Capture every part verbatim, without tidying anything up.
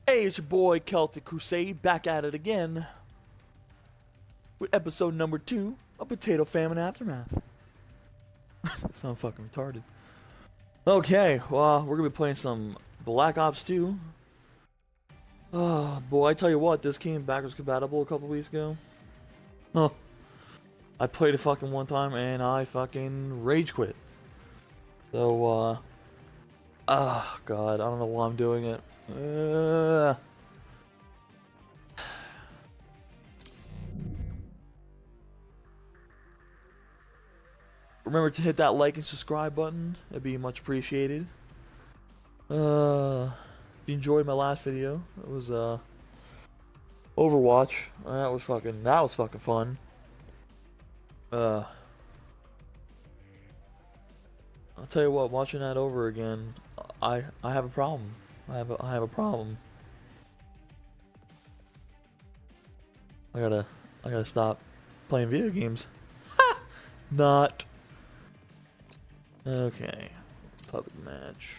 Hey, it's your boy Celtic Crusade back at it again with episode number two of Potato Famine Aftermath. Sound fucking retarded. Okay, well, we're gonna be playing some Black Ops two. Oh boy, I tell you what, this came backwards compatible a couple weeks ago. Huh. I played it fucking one time and I fucking rage quit. So, uh. Oh god, I don't know why I'm doing it. Uh, remember to hit that like and subscribe button. It'd be much appreciated. Uh, if you enjoyed my last video, it was uh Overwatch. That was fucking. That was fucking fun. Uh, I'll tell you what. Watching that over again, I I have a problem. I have a, I have a problem. I gotta I gotta stop playing video games. Not. Okay. Public match.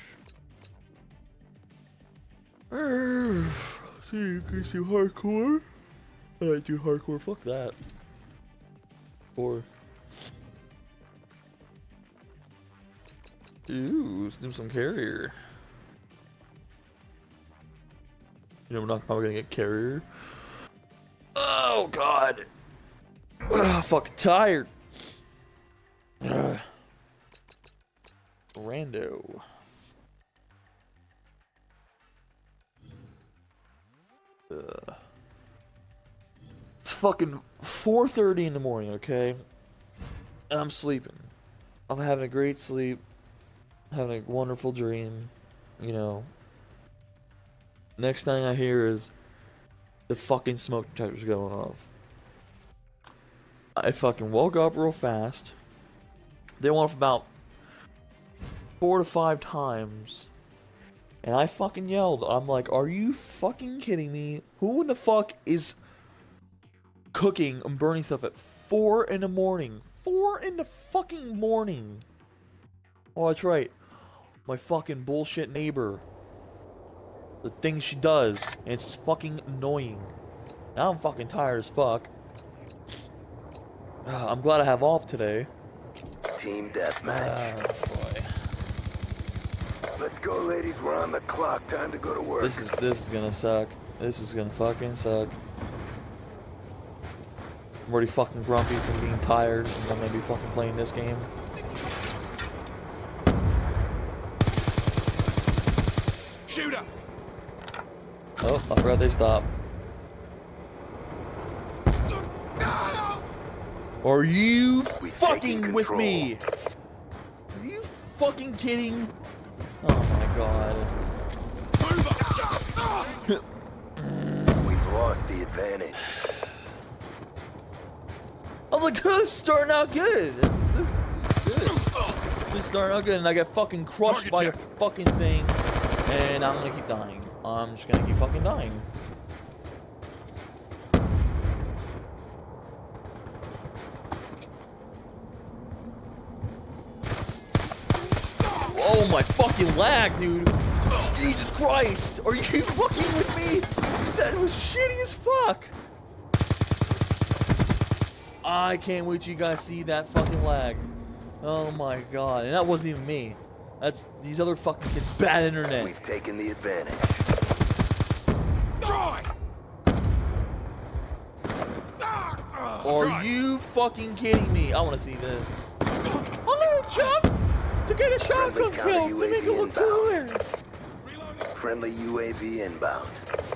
Uh, see, you can see hardcore. I like do hardcore. Fuck that. Or. Ooh, let's do some carrier. You know, we're not probably gonna get carrier. Oh god. Ugh, fucking tired. Ugh. Rando. Ugh. It's fucking four thirty in the morning, okay? And I'm sleeping. I'm having a great sleep. Having a wonderful dream. You know. Next thing I hear is the fucking smoke detector's going off. I fucking woke up real fast. They went off about four to five times. And I fucking yelled. I'm like, are you fucking kidding me? Who in the fuck is cooking and burning stuff at four in the morning? Four in the fucking morning. Oh, that's right. My fucking bullshit neighbor. The things she does, and it's fucking annoying. Now I'm fucking tired as fuck. Uh, I'm glad I have off today. Team deathmatch. Uh, boy. Let's go, ladies. We're on the clock. Time to go to work. This is this is gonna suck. This is gonna fucking suck. I'm already fucking grumpy from being tired, and I'm gonna be fucking playing this game. Shooter. Oh, I forgot they stopped. Are you We've fucking with me? Are you fucking kidding? Oh my god. We've lost the advantage. I was like, this is starting out good. This, this, this, this is starting out good, and I get fucking crushed by a fucking thing, and I'm gonna keep dying. I'm just gonna keep fucking dying. Oh my fucking lag, dude! Jesus Christ! Are you fucking with me? That was shitty as fuck! I can't wait till you guys see that fucking lag. Oh my god. And that wasn't even me. That's these other fucking kids. Bad internet. We've taken the advantage. Are you fucking kidding me? I want to see this. I'm gonna jump to get a shotgun kill to make it look cooler. Friendly U A V inbound.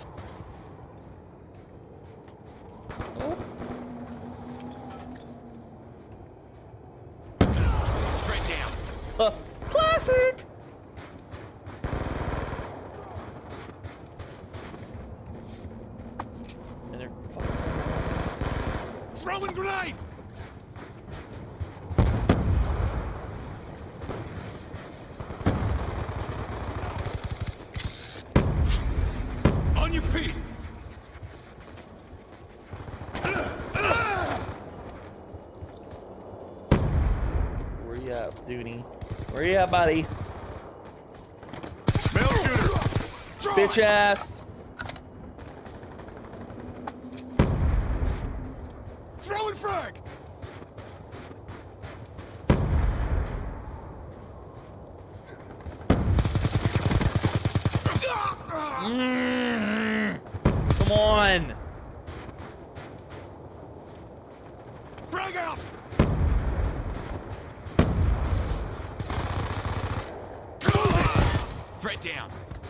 Oh. Straight down. Uh, classic. And they're fucking Throwing grenade. On your feet. Where you at, Dooney? Where you at, buddy? Male shooter. Bitch ass. Mm. Come on. Frag out! Threat down.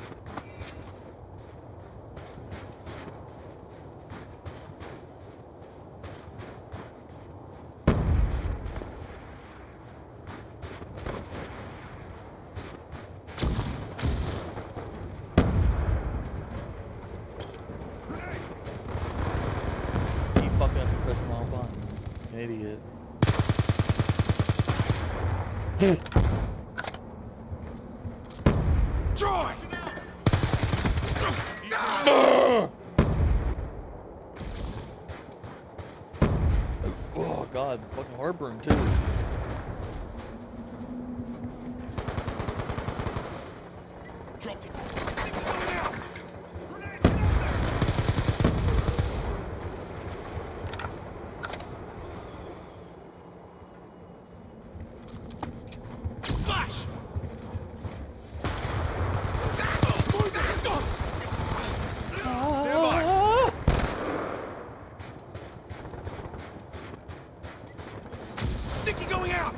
Keep fucking up and pressing the wrong button. An idiot. Joy! Oh god, fucking heartburn too. Dropped it. Flash! Sticky going out!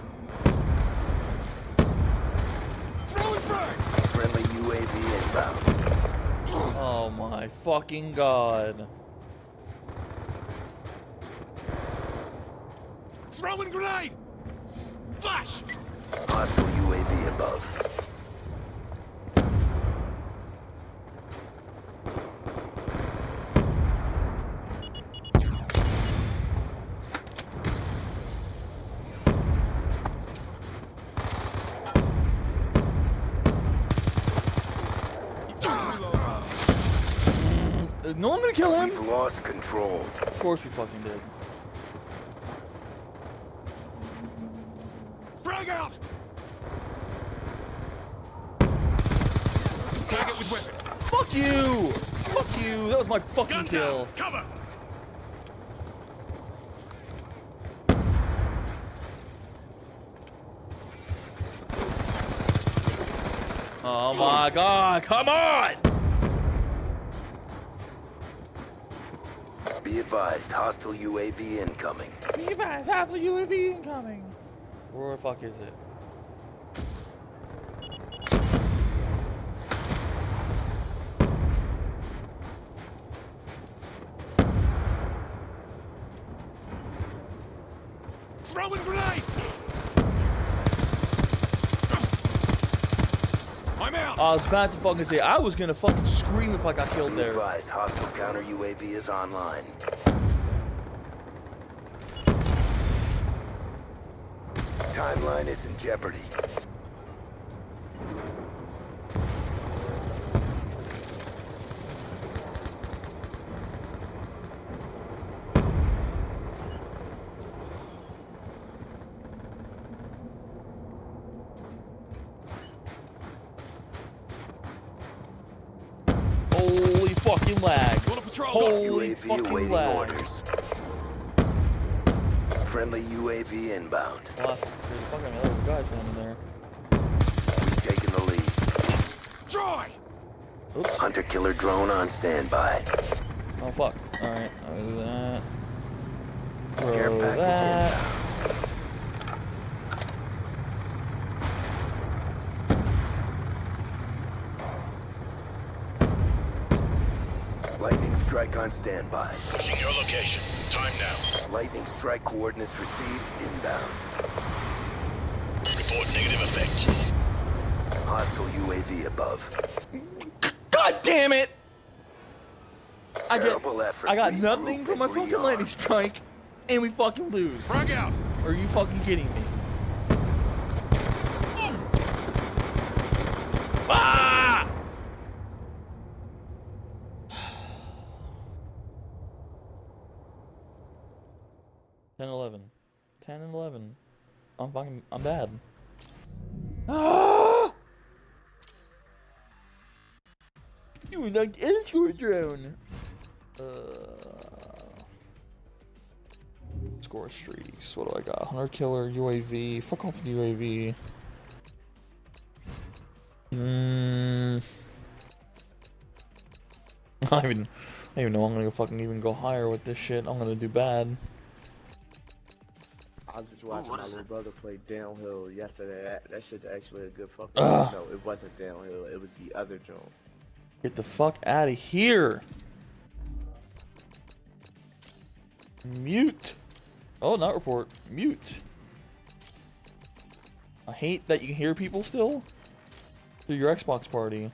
Throwing frag! Friendly U A V inbound. Oh my fucking god. Throwing grenade! Flash! Hostile U A V above. Is no one gonna kill him? We've lost control. Of course we fucking did. Frag out! Target with weapon. Fuck you! Fuck you! That was my fucking Gun kill. down! Cover! Oh my god, come on! Be advised, hostile U A V incoming. Be advised, hostile U A V incoming. Where the fuck is it? Throwing grenade! I'm out! I was about to fucking say, I was gonna fucking scream if I got killed Be there. advised, hostile counter U A V is online. Timeline is in jeopardy. Holy fucking lag. Go to patrol. Holy U A V fucking awaiting lag. orders. Friendly U A V inbound. Wow, there's fucking other guys down in there. We've taken the lead. Joy! Oops. Hunter-killer drone on standby. Oh fuck. Alright, I'll do that. Care Throw package that. inbound. Lightning strike on standby. Pushing your location. Time now. Lightning strike coordinates received inbound. Report negative effect. Hostile U A V above. God damn it! I get, Terrible effort. I got Regroup nothing from my and fucking rearm. lightning strike, and we fucking lose. Frag out! Are you fucking kidding me? Ah! ten eleven. ten and eleven. I'm fucking, I'm bad. Ah! You would like escort drone. Uh, score streaks. What do I got? Hunter killer, U A V. Fuck off with U A V. Hmm. I don't even, I don't even know I'm gonna fucking even go higher with this shit. I'm gonna do bad. I was just watching my little brother play downhill yesterday. That, that shit's actually a good fucking. Ugh. No, it wasn't downhill. It was the other joint. Get the fuck out of here. Mute. Oh, not report. Mute. I hate that you can hear people still through your Xbox party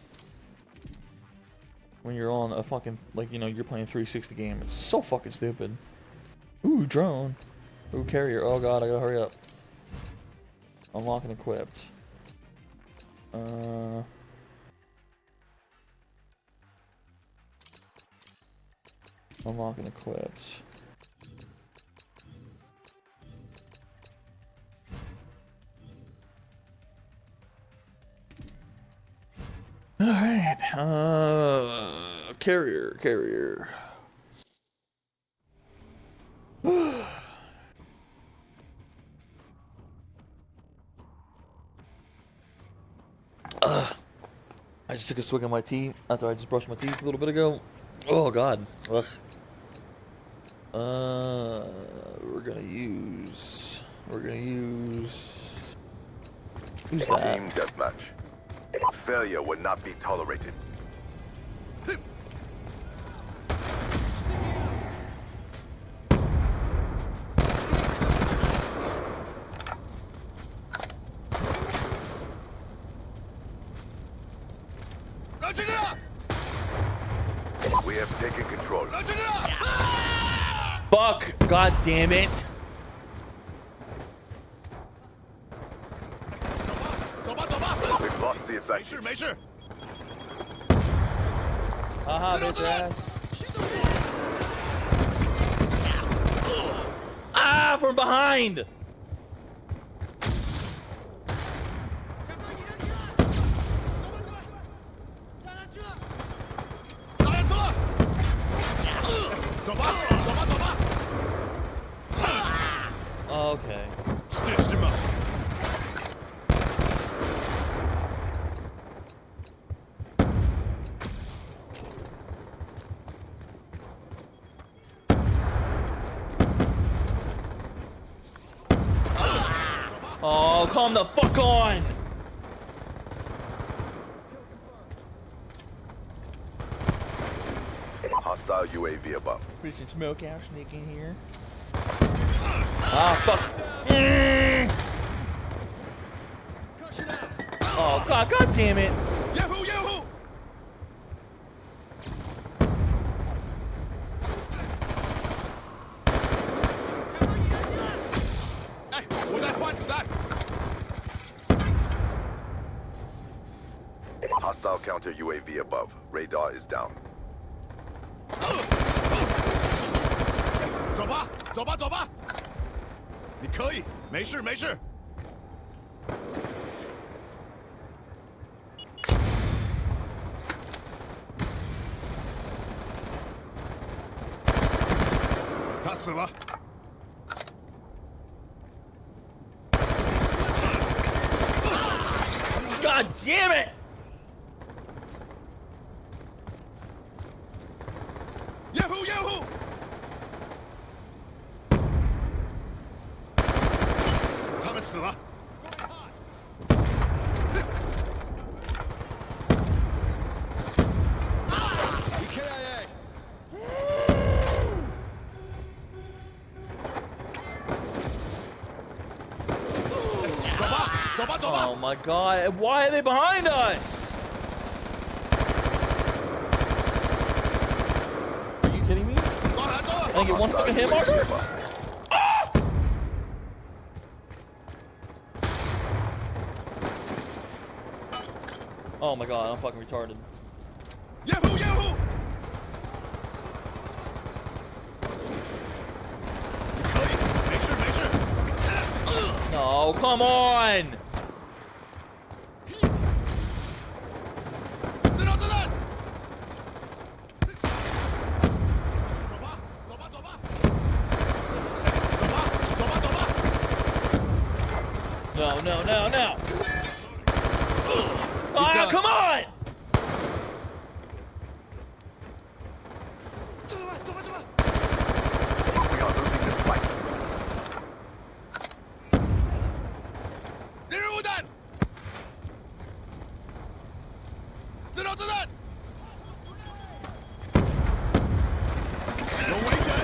when you're on a fucking, like, you know, you're playing three sixty game. It's so fucking stupid. Ooh, drone. Ooh, carrier. Oh god, I gotta hurry up. Unlock and equipped. Uh... Unlock and equipped. Alright, uh, carrier, carrier. Ugh. I just took a swig of my tea after I just brushed my teeth a little bit ago. Oh god. Ugh. Uh, we're gonna use. We're gonna use. Who's that? Team deathmatch. Failure would not be tolerated. We have taken control. Fuck! God damn it! We've lost the advantage. Measure, Haha, bitch ass. Ah, from behind! Okay. Stitched him up. Oh, calm the fuck on! Hostile U A V above. There's some smoke out sneaking here. Ah, fuck. Mm. Oh, god, god damn it. Yahoo! Yahoo! Hey, was that one? That? Hostile counter U A V above. Radar is down. 走吧，走吧，走吧。你可以，没事，没事。他死了。 God damn it! Yahoo! Yahoo! 他们死了。走吧，走吧，走吧。 Oh my god, why are they behind us? Are you kidding me? 走了，走了。 I get one fucking hit marker? Ah! Oh my god, I'm fucking retarded. Yahoo! Yahoo! 可以，没事，没事。 No, come on! 自动，自动。走吧，走吧，走吧。走吧，走吧，走吧。 No, no, no, no! Ah, come on! 子弹，子弹！有危险！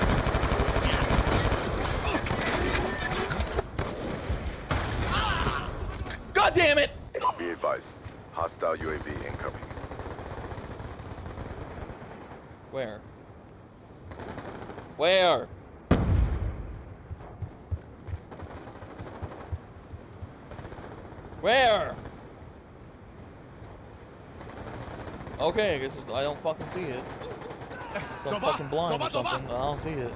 God damn it! Be advised. Hostile U A V incoming. Where? Where? Where? Okay, I guess it's- I don't fucking see it. I'm 走吧， fucking blind 走 or 吧，走吧。 something. I don't see it.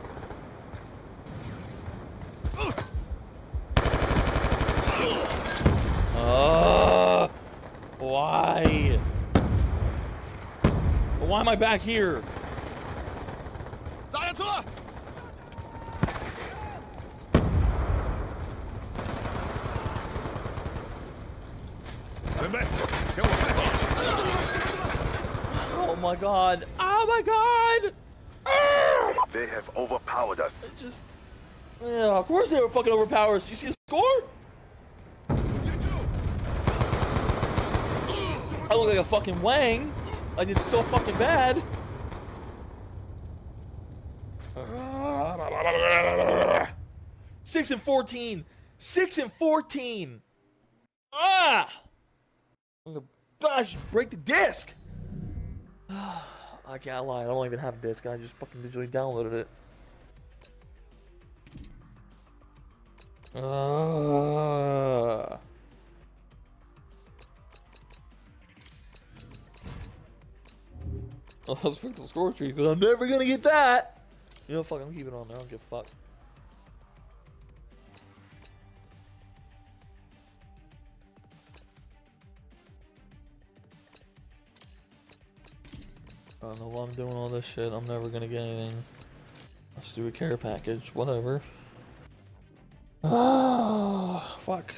Uh, why? Why am I back here? 炸弹车！ 准备，给我开火！ Oh my god. Oh my god. Ah! They have overpowered us. Just. Yeah, of course they were fucking overpowered us. You see the score? I look like a fucking Wang. I did so fucking bad. Six and fourteen. Six and fourteen. Ah! I'm gonna, gosh, break the disc. I can't lie. I don't even have a disc. I just fucking digitally downloaded it. Uh. Oh, let's fix the score tree because I'm never gonna get that. You know, fuck, I'm keeping it on there. I don't give a fuck. I don't know why I'm doing all this shit. I'm never gonna get anything. Let's do a care package. Whatever. Ah, fuck.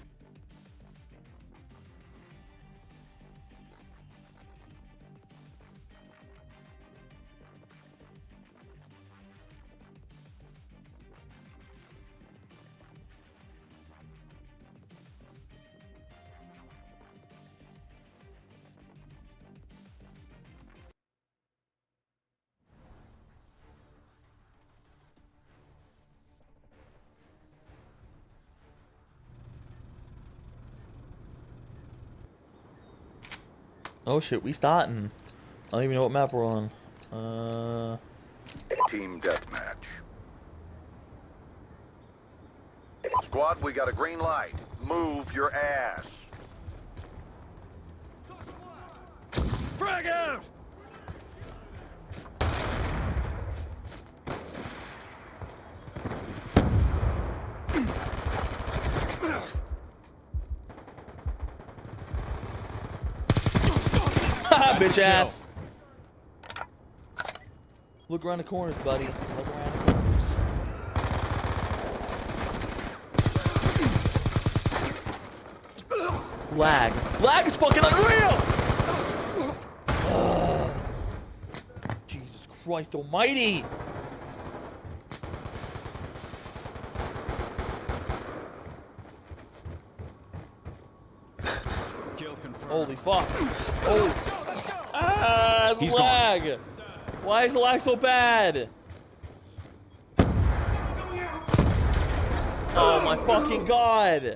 Oh shit, we starting. I don't even know what map we're on. Uh, Team deathmatch. Squad, we got a green light. Move your ass. Frag out! bitch ass. Look around the corners, buddy. Look around the corners. Lag. Lag is fucking unreal! Ugh. Jesus Christ almighty! Holy fuck. Holy. Ah, the He's lag. Gone. Why is the lag so bad? Oh my fucking god.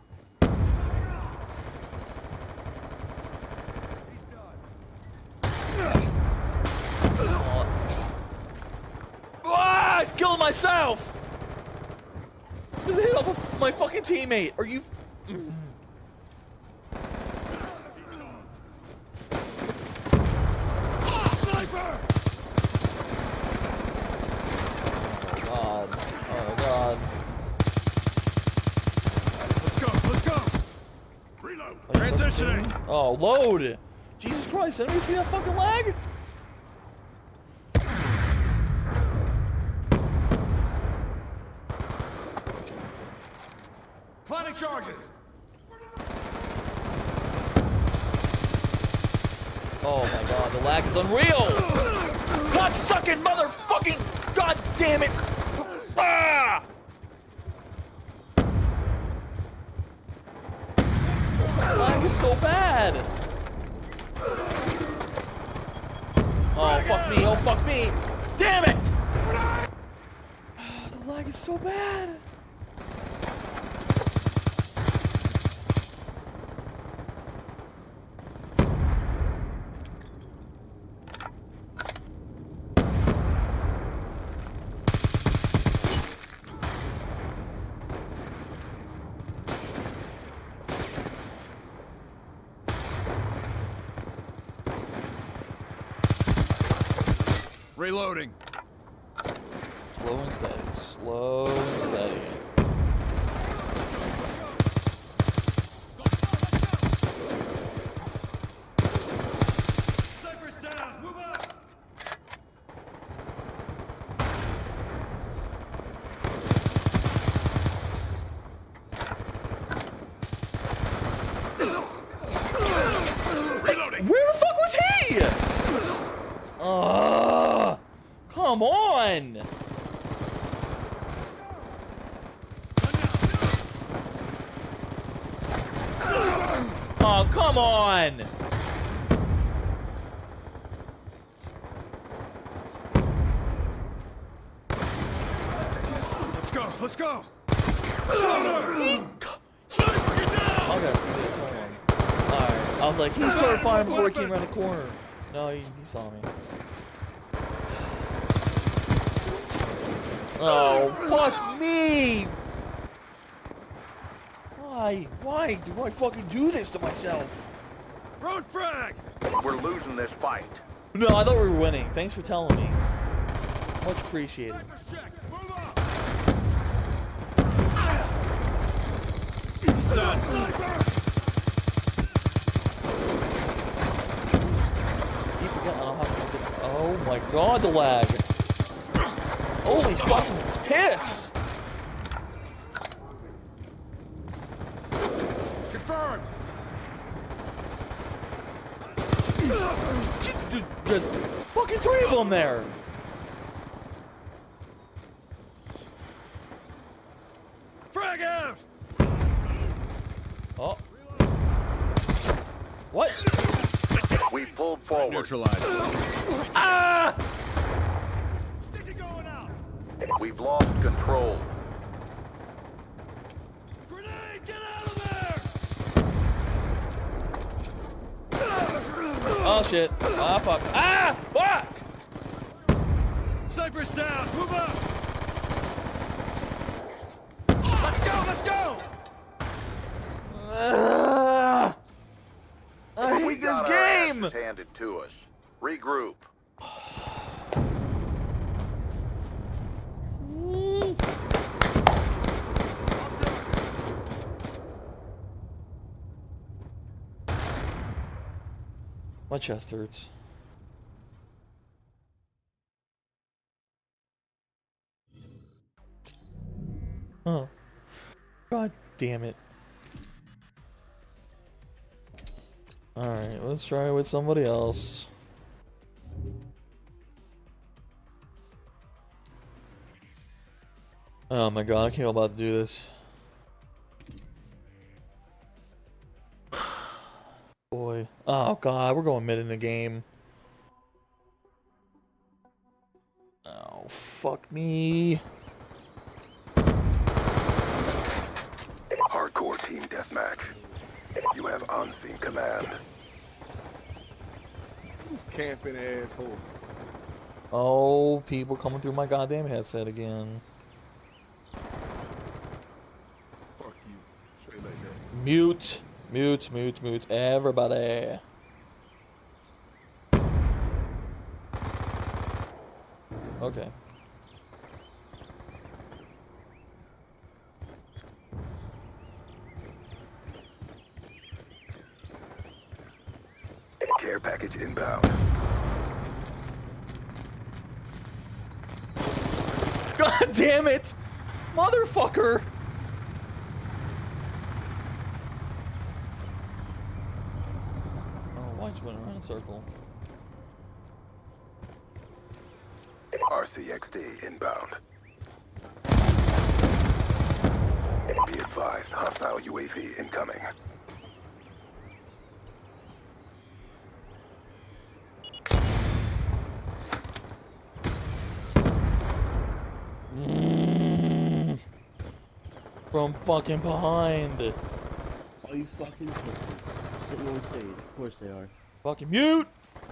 Ah, it's killing myself. Just hit off my fucking teammate. Are you... Oh, load! Jesus Christ, did anybody see that fucking lag? Planting charges! Oh my god, the lag is unreal! God sucking motherfucking god damn it! Ah! The lag is so bad! fuck me. Oh, fuck me. Damn it! The lag is so bad. Reloading. Slow and steady. Slow and steady. Sniper's down. Move up. Reloading. Where the fuck was he? Ugh. Come on. Oh, come on. Let's go. Let's go. Okay, see this. Hold on. Alright. I was like, he's started firing before he came around the corner. No, he, he saw me. Oh, fuck me! Why? Why do I fucking do this to myself? Road frag. We're losing this fight. No, I thought we were winning. Thanks for telling me. Much appreciated. Sniper's check. Move up. He's done. Sniper. Keep forgetting I don't have to look at- Oh my god, the lag. Holy fucking piss! Confirmed. Just, just fucking three of them there. Frag out. Oh. What? We pulled forward. Neutralized. Ah! Sticky going out. We've lost control. Grenade. Get out of there. Oh shit. Ah fuck. Ah! Fuck! Sniper's down. Move up. Let's go. Let's go. Uh, I We hate this got our game! asses handed to us. Regroup. My chest hurts. Oh. God damn it. Alright, let's try it with somebody else. Oh my god, I can't about to do this. Boy. Oh god, we're going mid in the game. Oh, fuck me. Hardcore team deathmatch. You have on-scene command. Camping asshole. Oh, people coming through my goddamn headset again. Fuck you. Straight like that. Mute. Mute, mute, mute. Everybody. Okay. Care package inbound. God damn it! Motherfucker! Oh, why'd you went around in a circle? R C X D inbound. Be advised, hostile U A V incoming. from fucking behind. Are you fucking pussies? Sitting on stage. Of course they are. Fucking mute.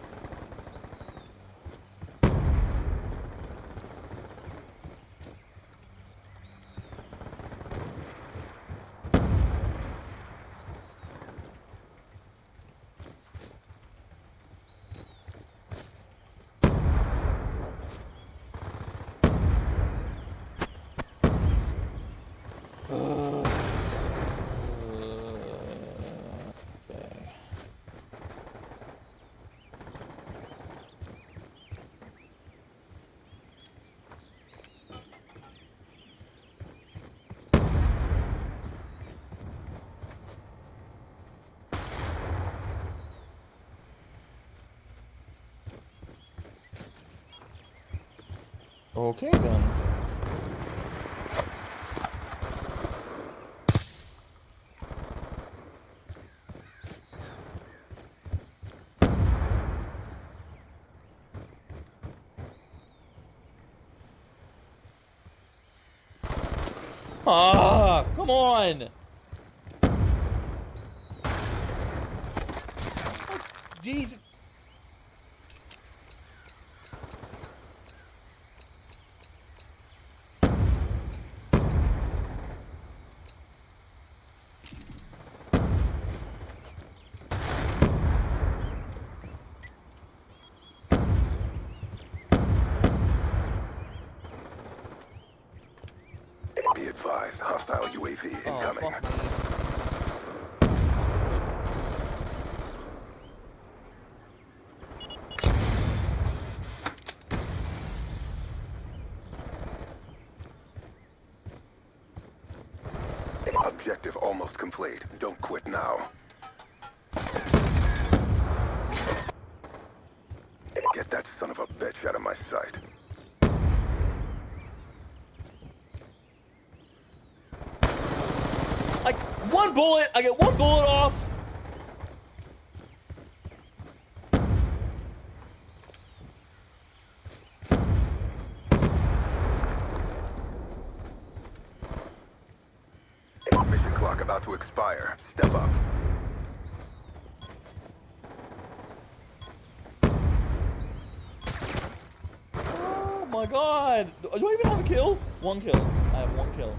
Okay then. Ah, come on. Jesus. Be advised, hostile U A V incoming. Oh, fuck. Objective almost complete. Don't quit now. Get that son of a bitch out of my sight. Like, one bullet, I get one bullet off. Mission clock about to expire. Step up. Oh my god. Do I even have a kill? One kill. I have one kill.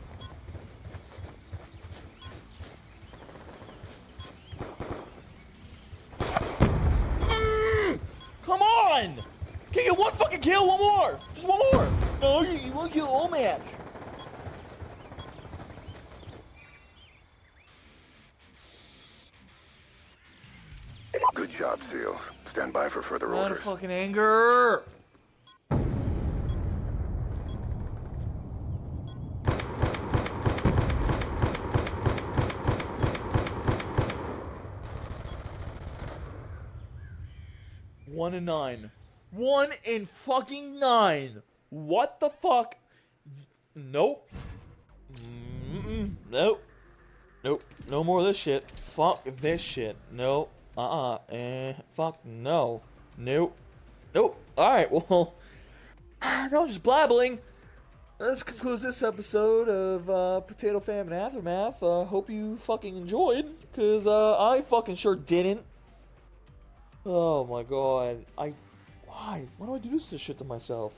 Come on! Can you get one fucking kill? One more! Just one more! No, you, you won't kill all match. Good job, SEALs. Stand by for further Out of orders. fucking anger. One in nine. One in fucking nine. What the fuck? Nope. Mm-mm. Nope. Nope. No more of this shit. Fuck this shit. Nope. Uh-uh. Eh. Fuck no. Nope. Nope. Alright, well. No, just blabbling. This concludes this episode of uh, Potato Famine Aftermath. Uh, hope you fucking enjoyed. Because uh, I fucking sure didn't. Oh my god. I... Why? Why do I do this, this shit to myself?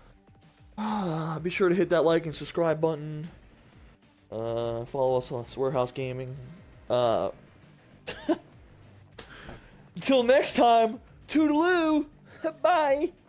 Be sure to hit that like and subscribe button. Uh, follow us on Swearhouse Gaming. Uh... Until next time, toodaloo! Bye!